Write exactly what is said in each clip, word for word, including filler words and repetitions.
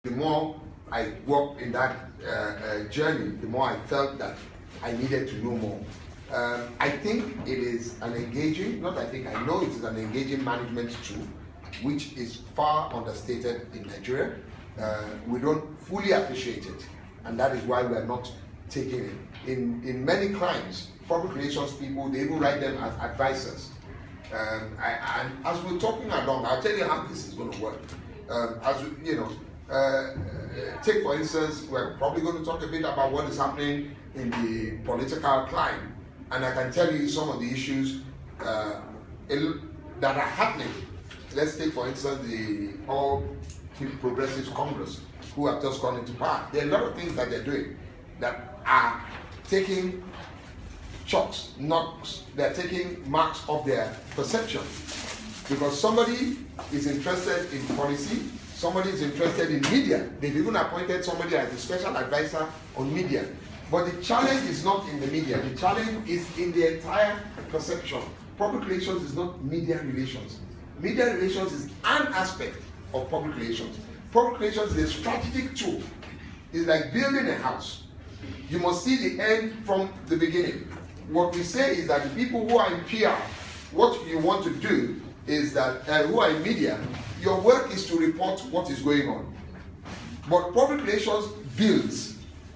The more I walked in that uh, uh, journey, the more I felt that I needed to know more. Um, I think it is an engaging, not I think, I know it is an engaging management tool, which is far understated in Nigeria. Uh, we don't fully appreciate it, and that is why we are not taking it. In, in many clients, public relations people, they even write them as advisors. Um, I, and as we're talking along, I'll tell you how this is going to work. Um, as we, you know, uh, take for instance, we're probably going to talk a bit about what is happening in the political climate, and I can tell you some of the issues uh, that are happening. Let's take for instance the All Progressives Congress, who have just gone into power. There are a lot of things that they're doing that are taking shocks, knocks, they're taking marks of their perception. Because somebody is interested in policy, somebody is interested in media. They've even appointed somebody as a special advisor on media. But the challenge is not in the media, the challenge is in the entire perception. Public relations is not media relations. Media relations is an aspect of public relations. Public relations is a strategic tool. It's like building a house. You must see the end from the beginning. What we say is that the people who are in P R, what you want to do is that, uh, who are in media, your work is to report what is going on. But public relations builds.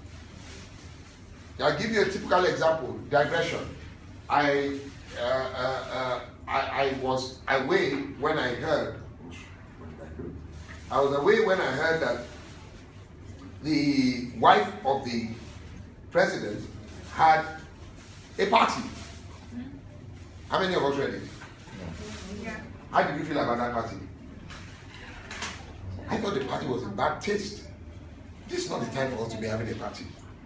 I'll give you a typical example, digression. I, uh, uh, uh, I, I was away when I heard, I was away when I heard that the wife of the president had a party. How many of us read it? Yeah. How did you feel about that party? I thought the party was in bad taste. This is not the time for us to be having a party.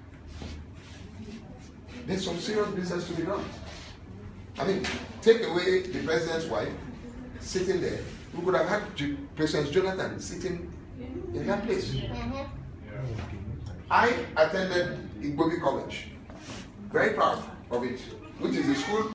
There's some serious business to be done. I mean, take away the president's wife sitting there. We could have had President Jonathan sitting in that place. Mm-hmm. I attended Igbobi College. Very proud of it, which is a school